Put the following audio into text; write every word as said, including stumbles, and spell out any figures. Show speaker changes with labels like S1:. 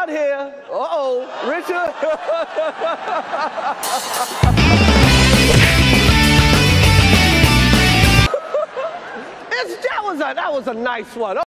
S1: out here. Uh-oh, Richard. it's, that, was a, that was a nice one.